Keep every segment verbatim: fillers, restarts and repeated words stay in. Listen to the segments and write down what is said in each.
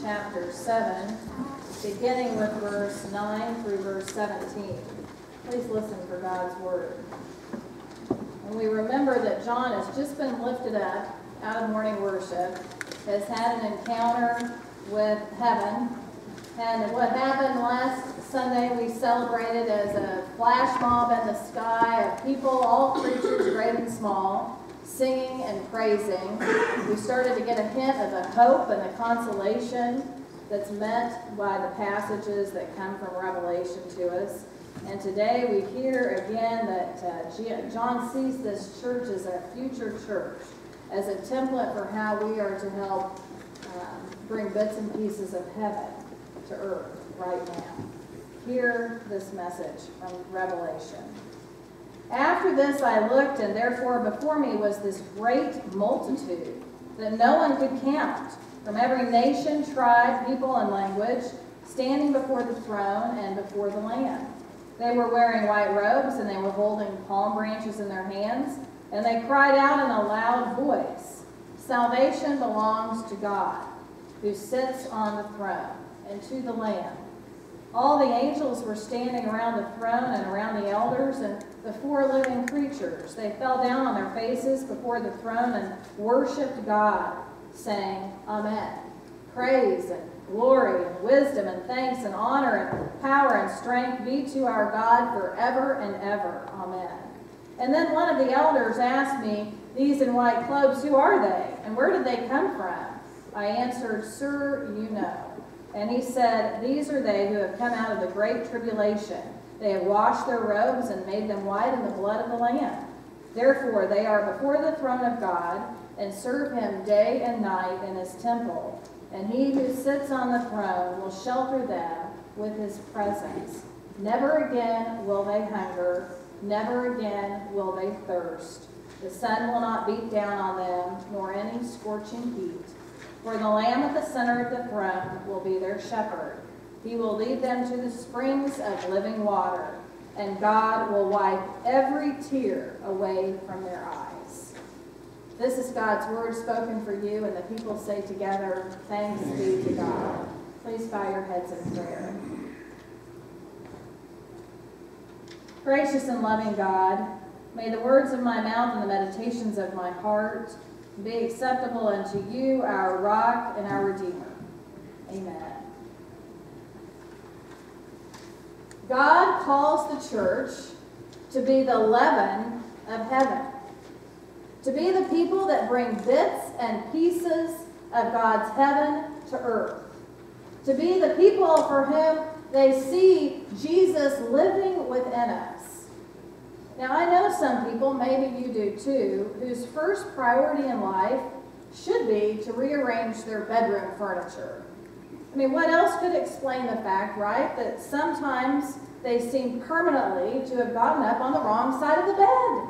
chapter seven, beginning with verse nine through verse seventeen. Please listen for God's word. And we remember that John has just been lifted up out of morning worship, has had an encounter with heaven. And what happened last Sunday, we celebrated as a flash mob in the sky of people, all creatures, great and small, singing and praising. We started to get a hint of the hope and the consolation that's meant by the passages that come from Revelation to us. And today we hear again that uh, John sees this church as a future church, as a template for how we are to help um, bring bits and pieces of heaven to earth right now. Hear this message from Revelation. After this I looked, and therefore before me was this great multitude that no one could count, from every nation, tribe, people, and language, standing before the throne and before the Lamb. They were wearing white robes, and they were holding palm branches in their hands, and they cried out in a loud voice, "Salvation belongs to God, who sits on the throne, and to the Lamb." All the angels were standing around the throne and around the elders and the four living creatures. They fell down on their faces before the throne and worshipped God, saying, "Amen. Praise and glory and wisdom and thanks and honor and power and strength be to our God forever and ever. Amen." And then one of the elders asked me, "These in white clothes, who are they? And where did they come from?" I answered, "Sir, you know." And he said, "These are they who have come out of the great tribulation. They have washed their robes and made them white in the blood of the Lamb. Therefore they are before the throne of God and serve him day and night in his temple. And he who sits on the throne will shelter them with his presence. Never again will they hunger, never again will they thirst. The sun will not beat down on them, nor any scorching heat. For the Lamb at the center of the throne will be their shepherd. He will lead them to the springs of living water, and God will wipe every tear away from their eyes." This is God's word spoken for you, and the people say together, "Thanks be to God." Please bow your heads in prayer. Gracious and loving God, may the words of my mouth and the meditations of my heart be acceptable unto you, our rock and our Redeemer. Amen. God calls the church to be the leaven of heaven, to be the people that bring bits and pieces of God's heaven to earth, to be the people for whom they see Jesus living within us. Now, I know some people, maybe you do too, whose first priority in life should be to rearrange their bedroom furniture. I mean, what else could explain the fact, right, that sometimes they seem permanently to have gotten up on the wrong side of the bed?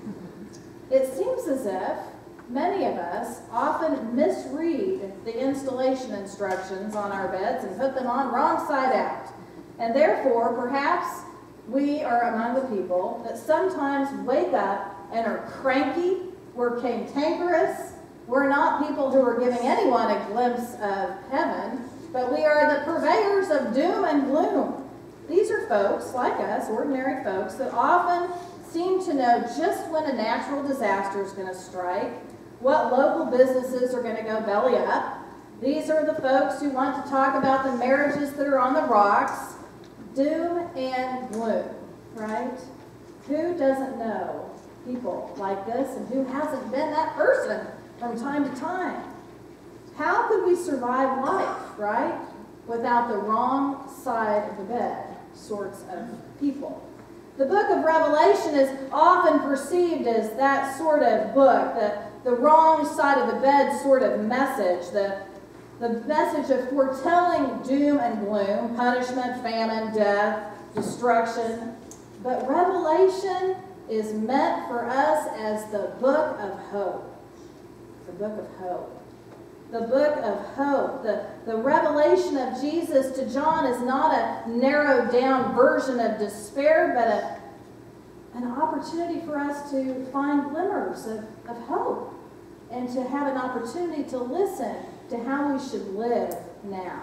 It seems as if many of us often misread the installation instructions on our beds and put them on wrong side out. And therefore, perhaps we are among the people that sometimes wake up and are cranky, we're cantankerous, we're not people who are giving anyone a glimpse of heaven, but we are the purveyors of doom and gloom. These are folks like us, ordinary folks, that often seem to know just when a natural disaster is going to strike, what local businesses are going to go belly up. These are the folks who want to talk about the marriages that are on the rocks. Doom and gloom, right? Who doesn't know people like this, and who hasn't been that person from time to time? How could we survive life, right, without the wrong side of the bed sorts of people? The book of Revelation is often perceived as that sort of book, the, the wrong side of the bed sort of message, the The message of foretelling doom and gloom, punishment, famine, death, destruction. But Revelation is meant for us as the book of hope. The book of hope. The book of hope. The, the revelation of Jesus to John is not a narrowed down version of despair, but a, an opportunity for us to find glimmers of, of hope and to have an opportunity to listen to how we should live now.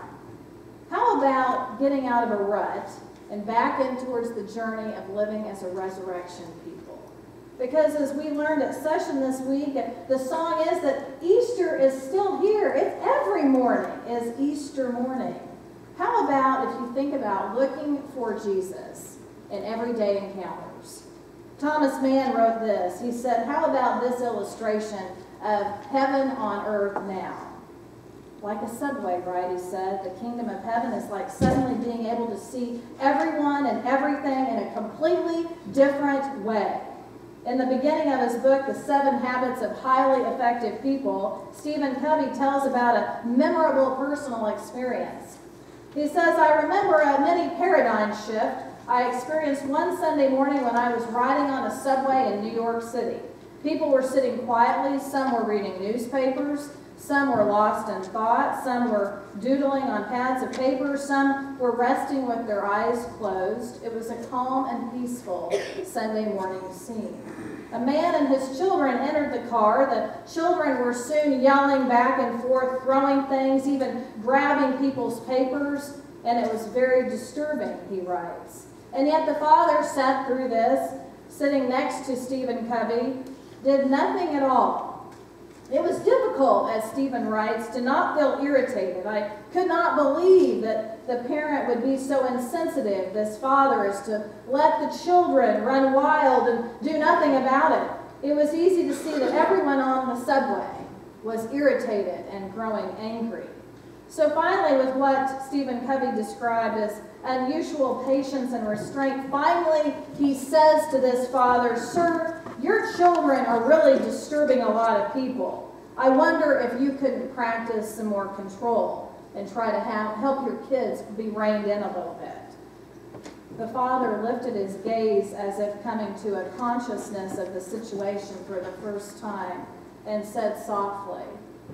How about getting out of a rut and back in towards the journey of living as a resurrection people? Because as we learned at session this week, the song is that Easter is still here. It's every morning is Easter morning. How about if you think about looking for Jesus in everyday encounters? Thomas Mann wrote this. He said, how about this illustration of heaven on earth now? Like a subway, right, he said. The kingdom of heaven is like suddenly being able to see everyone and everything in a completely different way. In the beginning of his book, The Seven Habits of Highly Effective People, Stephen Covey tells about a memorable personal experience. He says, I remember a mini paradigm shift I experienced one Sunday morning when I was riding on a subway in New York City. People were sitting quietly, some were reading newspapers, some were lost in thought, some were doodling on pads of paper, some were resting with their eyes closed. It was a calm and peaceful Sunday morning scene. A man and his children entered the car. The children were soon yelling back and forth, throwing things, even grabbing people's papers, and it was very disturbing, he writes. And yet the father sat through this, sitting next to Stephen Covey, did nothing at all. It was difficult, as Stephen writes, to not feel irritated. I could not believe that the parent would be so insensitive, this father, as to let the children run wild and do nothing about it. It was easy to see that everyone on the subway was irritated and growing angry. So finally, with what Stephen Covey described as unusual patience and restraint, finally he says to this father, "Sir, your children are really disturbing a lot of people. I wonder if you couldn't practice some more control and try to have, help your kids be reined in a little bit." The father lifted his gaze as if coming to a consciousness of the situation for the first time and said softly,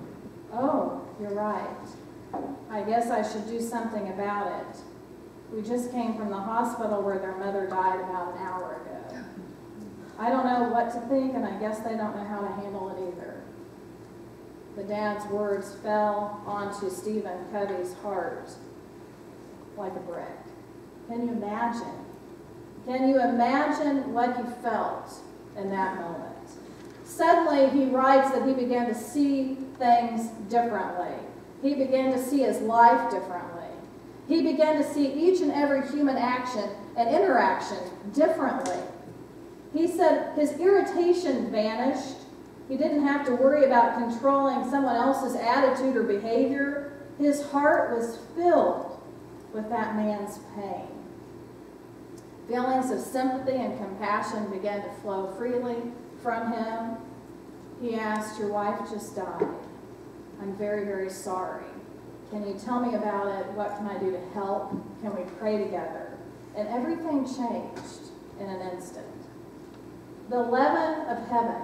"Oh, you're right. I guess I should do something about it. We just came from the hospital where their mother died about an hour ago. I don't know what to think, and I guess they don't know how to handle it either." The dad's words fell onto Stephen Covey's heart like a brick. Can you imagine? Can you imagine what he felt in that moment? Suddenly, he writes that he began to see things differently. He began to see his life differently. He began to see each and every human action and interaction differently. He said his irritation vanished. He didn't have to worry about controlling someone else's attitude or behavior. His heart was filled with that man's pain. Feelings of sympathy and compassion began to flow freely from him. He asked, "Your wife just died. I'm very, very sorry. Can you tell me about it? What can I do to help? Can we pray together?" And everything changed in an instant. The leaven of heaven.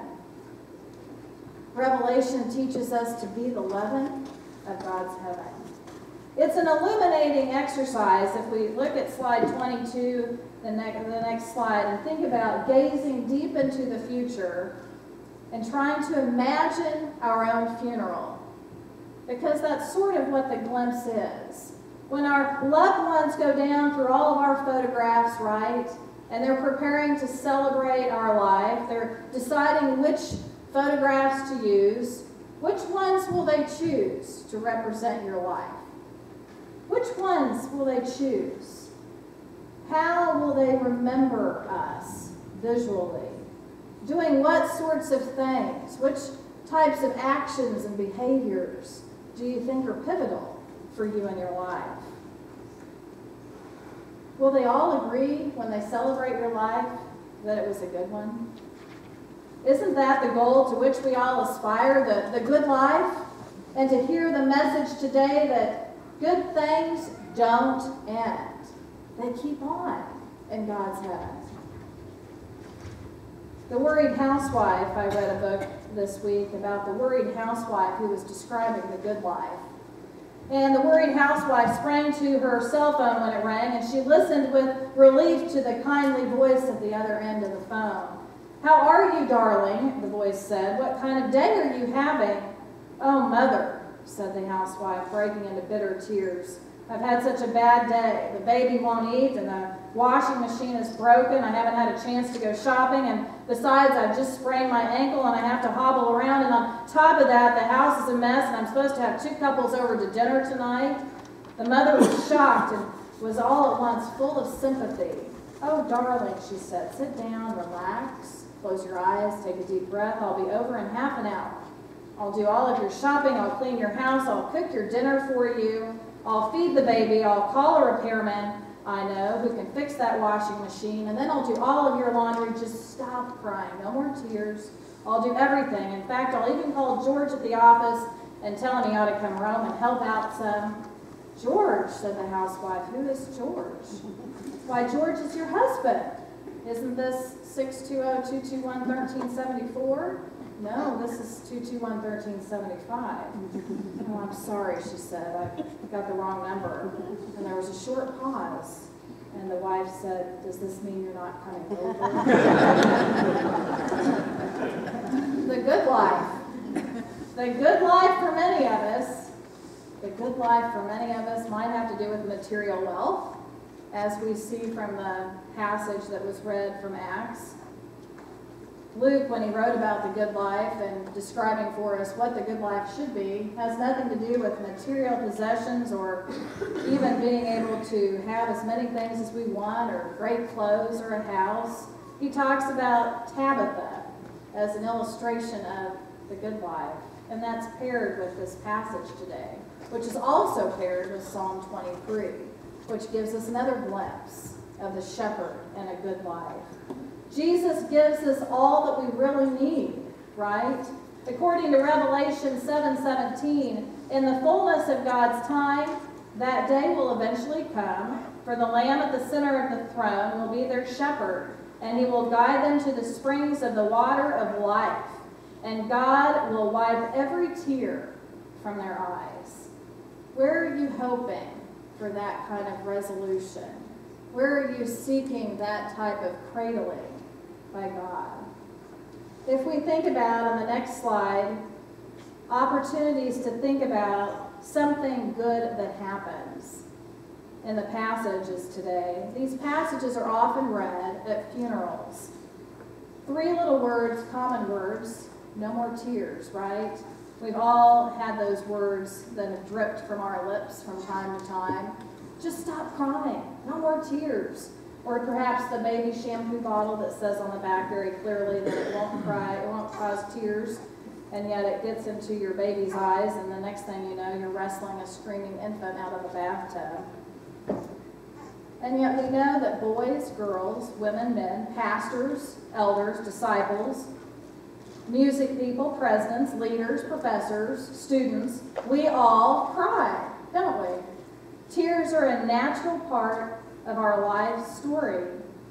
Revelation teaches us to be the leaven of God's heaven. It's an illuminating exercise if we look at slide twenty-two, the, ne the next slide, and think about gazing deep into the future and trying to imagine our own funeral. Because that's sort of what the glimpse is. When our loved ones go down through all of our photographs, right, and they're preparing to celebrate our life, they're deciding which photographs to use, which ones will they choose to represent your life? Which ones will they choose? How will they remember us visually? Doing what sorts of things? Which types of actions and behaviors do you think are pivotal for you in your life? Will they all agree when they celebrate your life that it was a good one? Isn't that the goal to which we all aspire, the, the good life? And to hear the message today that good things don't end. They keep on in God's heaven. The Worried Housewife, I read a book this week about the worried housewife who was describing the good life. And the worried housewife sprang to her cell phone when it rang, and she listened with relief to the kindly voice at the other end of the phone. "How are you, darling?" the voice said. "What kind of day are you having?" "Oh, Mother, said the housewife, breaking into bitter tears. I've had such a bad day. The baby won't eat, and the washing machine is broken. I haven't had a chance to go shopping, and besides, I've just sprained my ankle, and I have to hobble around, and on top of that, the house is a mess, and I'm supposed to have two couples over to dinner tonight. The mother was shocked and was all at once full of sympathy. Oh, darling, she said, sit down, relax, close your eyes, take a deep breath. I'll be over in half an hour. I'll do all of your shopping, I'll clean your house, I'll cook your dinner for you, I'll feed the baby, I'll call a repairman I know who can fix that washing machine, and then I'll do all of your laundry. Just stop crying, no more tears. I'll do everything. In fact, I'll even call George at the office and tell him he ought to come home and help out some. George, said the housewife, who is George? Why, George is your husband. Isn't this six two zero, two two one, one three seven four? No, this is two two one, one three seven five. Oh, I'm sorry, she said. I got the wrong number. And there was a short pause. And the wife said, does this mean you're not coming over? The good life. The good life for many of us, the good life for many of us might have to do with material wealth, as we see from the passage that was read from Acts. Luke, when he wrote about the good life and describing for us what the good life should be, has nothing to do with material possessions or even being able to have as many things as we want or great clothes or a house. He talks about Tabitha as an illustration of the good life, and that's paired with this passage today, which is also paired with Psalm twenty-three, which gives us another glimpse of the shepherd and a good life. Jesus gives us all that we really need, right? According to Revelation seven seventeen, in the fullness of God's time, that day will eventually come, for the Lamb at the center of the throne will be their shepherd, and he will guide them to the springs of the water of life, and God will wipe every tear from their eyes. Where are you hoping for that kind of resolution? Where are you seeking that type of cradling by God? If we think about, on the next slide, opportunities to think about something good that happens in the passages today, these passages are often read at funerals. Three little words, common words, no more tears, right? We've all had those words that have dripped from our lips from time to time. Just stop crying, no more tears. Or perhaps the baby shampoo bottle that says on the back very clearly that it won't cry, it won't cause tears, and yet it gets into your baby's eyes, and the next thing you know, you're wrestling a screaming infant out of the bathtub. And yet we know that boys, girls, women, men, pastors, elders, disciples, music people, presidents, leaders, professors, students, we all cry, don't we? Tears are a natural part of our life story.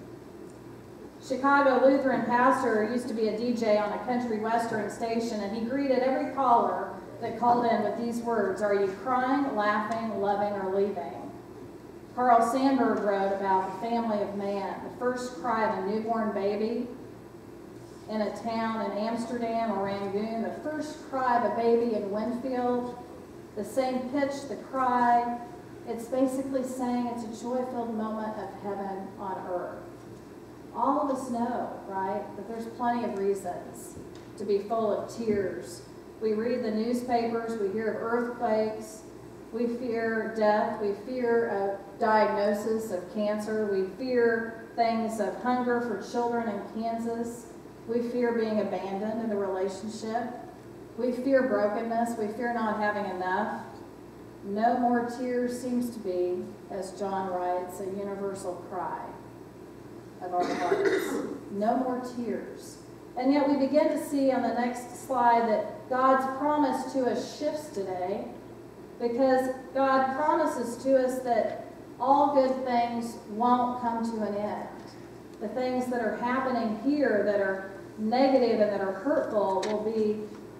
Chicago Lutheran pastor used to be a D J on a country western station, and he greeted every caller that called in with these words, are you crying, laughing, loving, or leaving? Carl Sandburg wrote about the family of man, the first cry of a newborn baby in a town in Amsterdam or Rangoon, the first cry of a baby in Winfield, the same pitch, the cry. It's basically saying it's a joy-filled moment of heaven on earth. All of us know, right, that there's plenty of reasons to be full of tears. We read the newspapers, we hear of earthquakes, we fear death, we fear a diagnosis of cancer, we fear things of hunger for children in Kansas, we fear being abandoned in a relationship, we fear brokenness, we fear not having enough. No more tears seems to be, as John writes, a universal cry of our hearts. No more tears. And yet we begin to see on the next slide that God's promise to us shifts today, because God promises to us that all good things won't come to an end. The things that are happening here that are negative and that are hurtful will be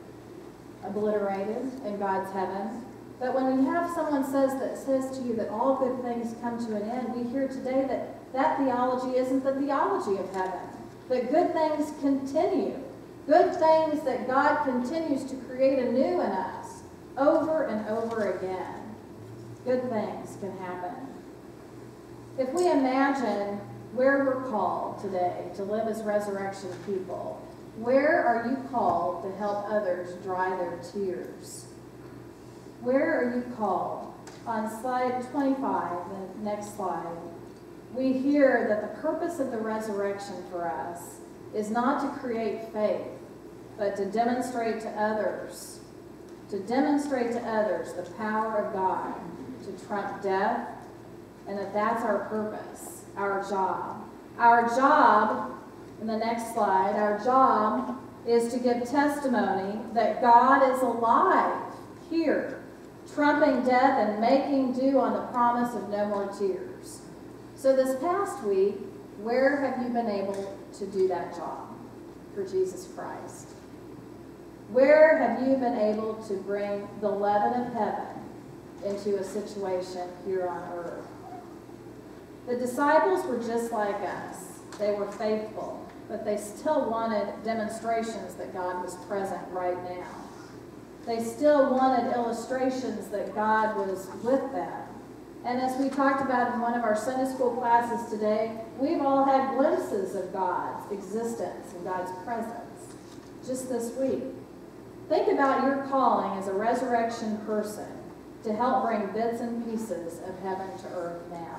obliterated in God's heaven. But when we have someone says that says to you that all good things come to an end, we hear today that that theology isn't the theology of heaven. That good things continue. Good things that God continues to create anew in us. over and over again, good things can happen. If we imagine where we're called today to live as resurrection people, where are you called to help others dry their tears? Where are you called? On slide twenty-five, the next slide, we hear that the purpose of the resurrection for us is not to create faith, but to demonstrate to others, to demonstrate to others the power of God to trump death, and that that's our purpose, our job. Our job, in the next slide, our job is to give testimony that God is alive here, trumping death and making due on the promise of no more tears. So this past week, where have you been able to do that job for Jesus Christ? Where have you been able to bring the leaven of heaven into a situation here on earth? The disciples were just like us. They were faithful, but they still wanted demonstrations that God was present right now. They still wanted illustrations that God was with them. And as we talked about in one of our Sunday school classes today, we've all had glimpses of God's existence and God's presence just this week. Think about your calling as a resurrection person to help bring bits and pieces of heaven to earth now.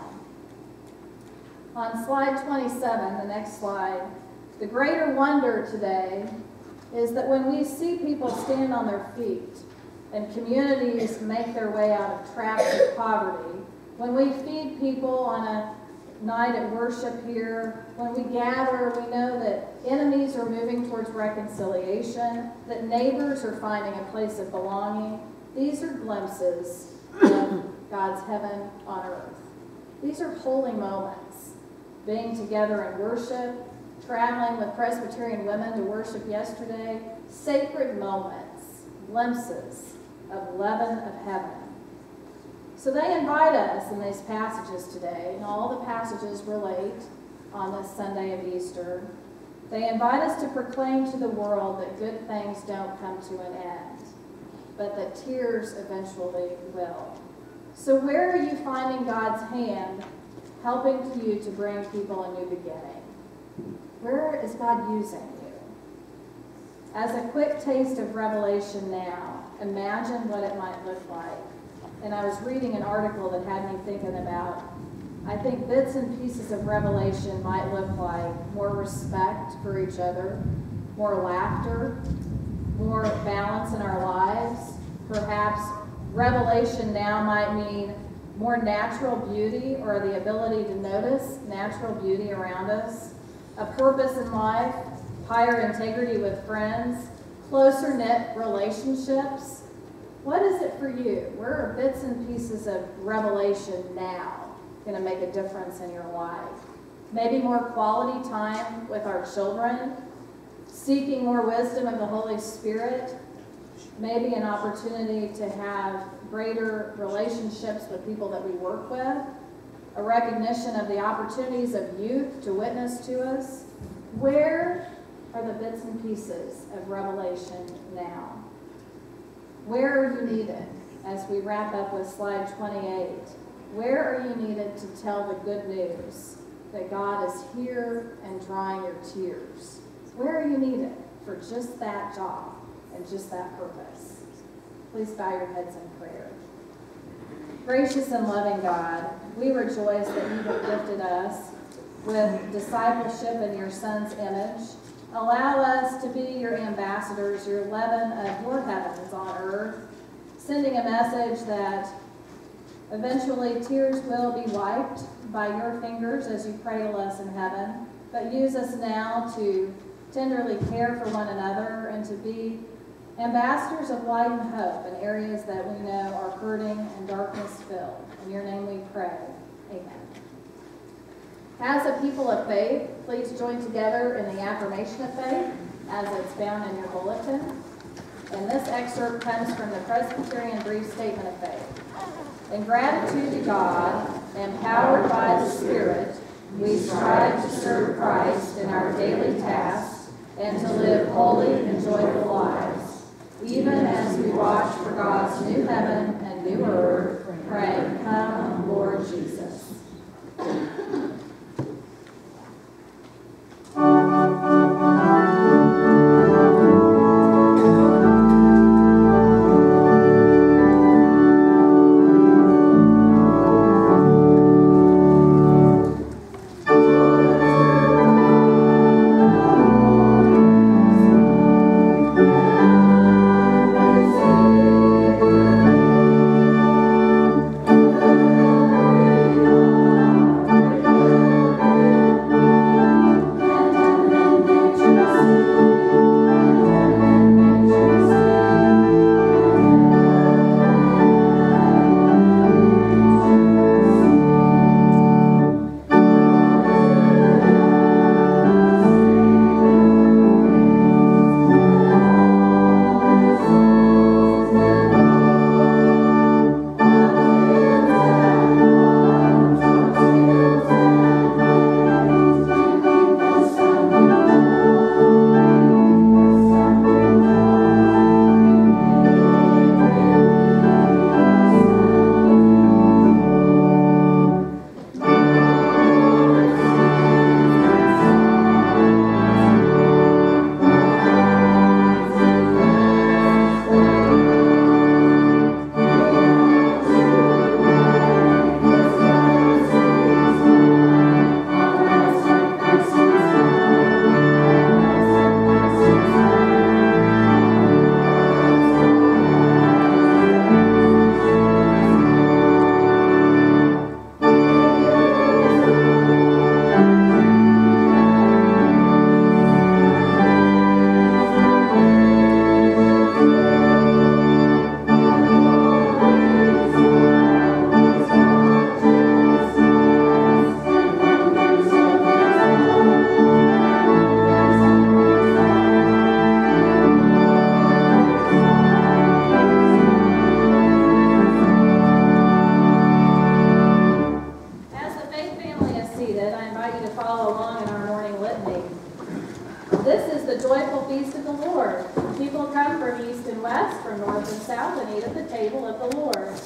On slide twenty-seven, the next slide, the greater wonder today is that when we see people stand on their feet and communities make their way out of traps of poverty, when we feed people on a night at worship here, when we gather, we know that enemies are moving towards reconciliation, that neighbors are finding a place of belonging. These are glimpses of God's heaven on earth. These are holy moments. Being together in worship, traveling with Presbyterian women to worship yesterday, sacred moments, glimpses of leaven of heaven. So they invite us in these passages today, and all the passages relate on this Sunday of Easter. They invite us to proclaim to the world that good things don't come to an end, but that tears eventually will. So where are you finding God's hand helping you to bring people a new beginning? Where is God using you? As a quick taste of Revelation now, imagine what it might look like. And I was reading an article that had me thinking about, I think bits and pieces of Revelation might look like more respect for each other, more laughter, more balance in our lives. Perhaps Revelation now might mean more natural beauty, or the ability to notice natural beauty around us, a purpose in life, higher integrity with friends, closer knit relationships. What is it for you? Where are bits and pieces of Revelation now going to make a difference in your life? Maybe more quality time with our children, seeking more wisdom of the Holy Spirit, maybe an opportunity to have greater relationships with people that we work with, a recognition of the opportunities of youth to witness to us. Where are the bits and pieces of Revelation now? Where are you needed as we wrap up with slide twenty-eight? Where are you needed to tell the good news that God is here and drying your tears? Where are you needed for just that job and just that purpose? Please bow your heads in prayer. Gracious and loving God, we rejoice that you have gifted us with discipleship in your Son's image. Allow us to be your ambassadors, your leaven of your heavens on earth, sending a message that eventually tears will be wiped by your fingers as you cradle us in heaven, but use us now to tenderly care for one another and to be ambassadors of light and hope in areas that we know are hurting and darkness filled. In your name we pray. Amen. As a people of faith, please join together in the affirmation of faith as it's found in your bulletin. And this excerpt comes from the Presbyterian Brief Statement of Faith. In gratitude to God, empowered by the Spirit, we strive to serve Christ in our daily tasks and to live holy and joyful lives. even as we watch for God's new heaven and new earth, praying, come, Lord Jesus. This is the joyful feast of the Lord. People come from east and west, from north and south, and eat at the table of the Lord.